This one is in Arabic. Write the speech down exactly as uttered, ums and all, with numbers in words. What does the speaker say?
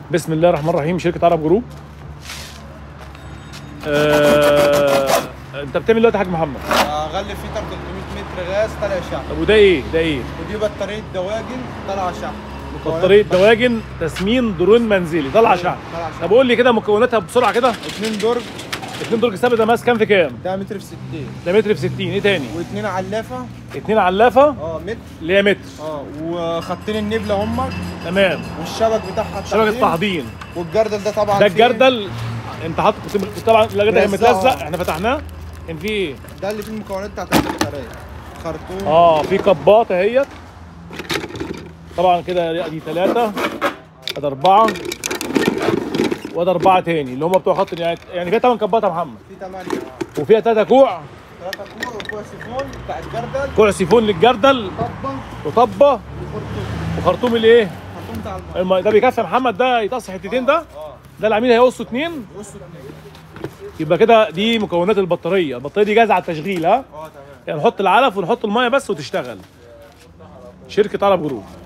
بسم الله الرحمن الرحيم. شركه عرب جروب. آه... انت بتعمل دلوقتي يا حاج محمد؟ اغلف فيتر ثلاثمية متر غاز طالع شحن. طب وده ايه؟ ده ايه؟ ودي بطاريه دواجن طالعه شحن. بطاريه دواجن تسمين درون منزلي طالعه شحن. طب قول لي كده مكوناتها بسرعه كده. اتنين درج. اتنين درج ثابت. ده ماس كام في كام؟ ده متر في ستين. ده متر في ستين. ايه تاني؟ واتنين علافه. اتنين علافه اه متر. اللي هي متر. اه وخطين النبله هم. تمام. والشبك بتاعها شبكه التحضير. والجردل ده طبعا ده الجردل انت حاطط طبعا. الجردل كان متلزق احنا فتحناه. كان فيه ايه؟ ده اللي فيه المكونات بتاعت البطاريه. خرطوم. اه في كباط اهيت. طبعا كده دي ثلاثه. ادي اربعه. وده اربعه تاني اللي هم بتوع خط يعني يعني فيها ثمان كبات يا محمد. في ثمانيه. وفيها ثلاثه كوع. ثلاثه كوع وكوع سيفون بتاع الجردل. كوع سيفون للجردل. طبه. وطبه. وخرطوم. وخرطوم الايه؟ خرطوم بتاع الميه. الم... ده بيكفي يا محمد. ده يطص حتتين. ده اه ده العميل هيقصوا اثنين. بصوا اتنين. يبقى كده دي مكونات البطاريه. البطاريه دي جاهزه على التشغيل. ها؟ اه تمام. يعني نحط العلف ونحط الميه بس وتشتغل. شركه عرب جروب.